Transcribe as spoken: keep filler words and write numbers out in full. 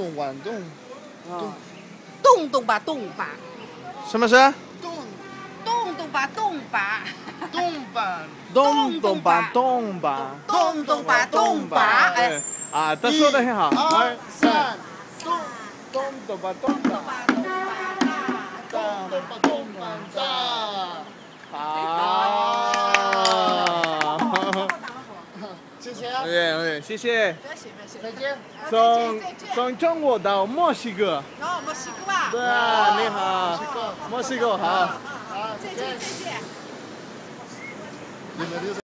动玩动， 动动动吧动吧， 什么是？ 动动动吧动吧， 动吧， 动动吧动吧， 动动吧动吧，哎， 啊，他说的很好。 二三，动动动吧动吧， 动吧动动吧动吧哒。 好。 谢谢。 对对，谢谢。 不要谢不要谢， 再见。 从从中国到墨西哥。 哦，墨西哥啊。 对啊，你好。墨西哥好。 好， 再见再见。 你们就是。